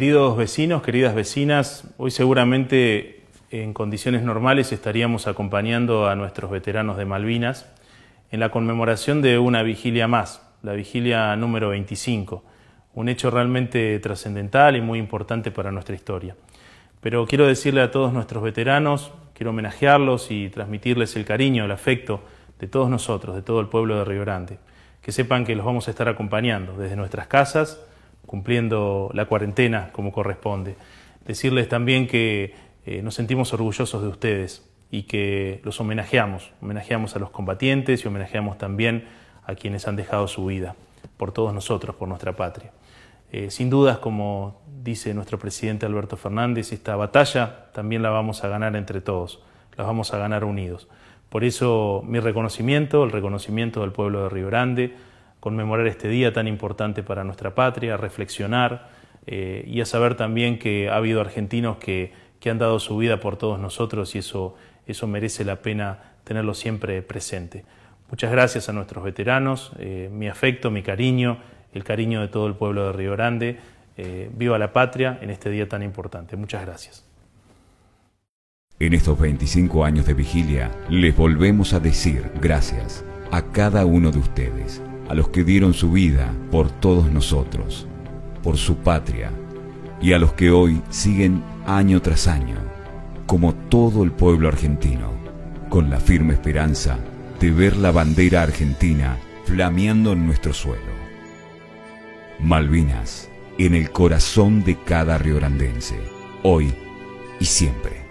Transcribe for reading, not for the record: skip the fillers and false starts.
Queridos vecinos, queridas vecinas, hoy seguramente en condiciones normales estaríamos acompañando a nuestros veteranos de Malvinas en la conmemoración de una vigilia más, la vigilia número 25, un hecho realmente trascendental y muy importante para nuestra historia. Pero quiero decirle a todos nuestros veteranos, quiero homenajearlos y transmitirles el cariño, el afecto de todos nosotros, de todo el pueblo de Río Grande, que sepan que los vamos a estar acompañando desde nuestras casas, cumpliendo la cuarentena como corresponde. Decirles también que nos sentimos orgullosos de ustedes y que los homenajeamos a los combatientes y homenajeamos también a quienes han dejado su vida por todos nosotros, por nuestra patria. Sin dudas, como dice nuestro presidente Alberto Fernández, esta batalla también la vamos a ganar entre todos, la vamos a ganar unidos. Por eso mi reconocimiento, el reconocimiento del pueblo de Río Grande, conmemorar este día tan importante para nuestra patria, reflexionar y a saber también que ha habido argentinos que han dado su vida por todos nosotros y eso merece la pena tenerlo siempre presente. Muchas gracias a nuestros veteranos, mi afecto, mi cariño, el cariño de todo el pueblo de Río Grande. Viva la patria en este día tan importante. Muchas gracias. En estos 25 años de vigilia, les volvemos a decir gracias a cada uno de ustedes, a los que dieron su vida por todos nosotros, por su patria, y a los que hoy siguen año tras año, como todo el pueblo argentino, con la firme esperanza de ver la bandera argentina flameando en nuestro suelo. Malvinas, en el corazón de cada riograndense, hoy y siempre.